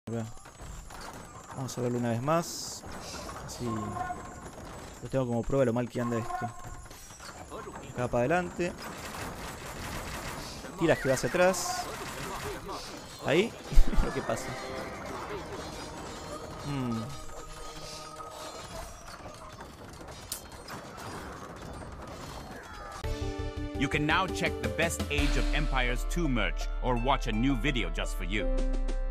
Acá. Vamos a verlo una vez más. Así lo tengo como prueba lo mal que anda esto. Acá para adelante. Tiras que va hacia atrás. Ahí. Lo que pasa. You can now check the best Age of Empires 2 merch or watch a new video just for you.